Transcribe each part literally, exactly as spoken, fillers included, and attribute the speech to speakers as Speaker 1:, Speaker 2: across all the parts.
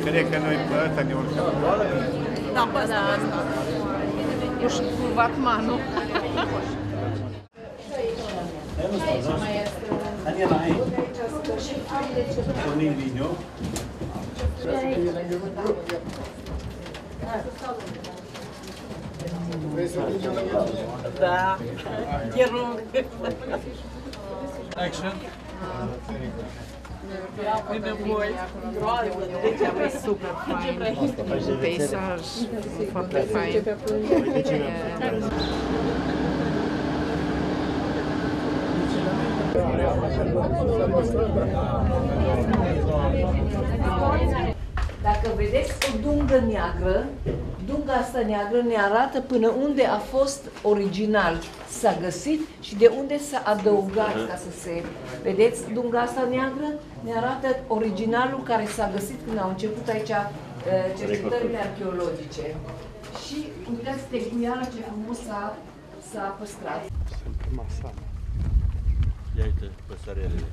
Speaker 1: Cred că noi pe ăsta ne urcăm.
Speaker 2: Da, pe ăsta, pe ăsta. Już Batmanu.
Speaker 3: Daniela, hai. Pornim video.
Speaker 2: Da. Chiar nu.
Speaker 4: Action.
Speaker 2: Deci e super fain. Peisaj foarte fain.
Speaker 5: Dacă vedeți o dungă neagră, dunga asta neagră ne arată până unde a fost original, s-a găsit și de unde s-a adăugat ca să se... Vedeți, dunga asta neagră ne arată originalul care s-a găsit când au început aici cercetările arheologice. Și uitați tecuiala ce frumos s-a păstrat.
Speaker 3: Masada. Ia uite păsărelele.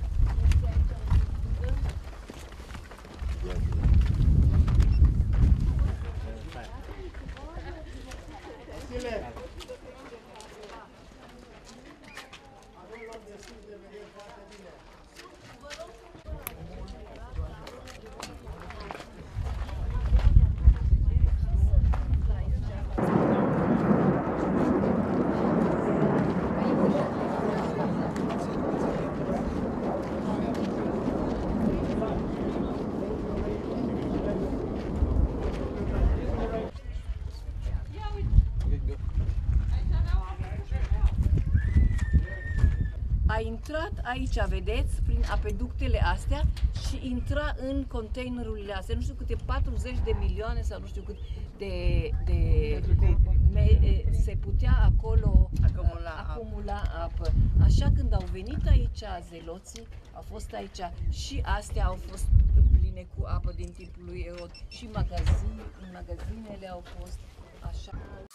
Speaker 5: A intrat aici, vedeți, prin apeductele astea și intra în containerurile astea. Nu știu câte patruzeci de milioane sau nu știu cât de, de, de me, se putea acolo acumula, acumula apă. Așa când au venit aici zeloții, au fost aici și astea au fost pline cu apă din timpul lui Erod și magazin, magazinele au fost așa.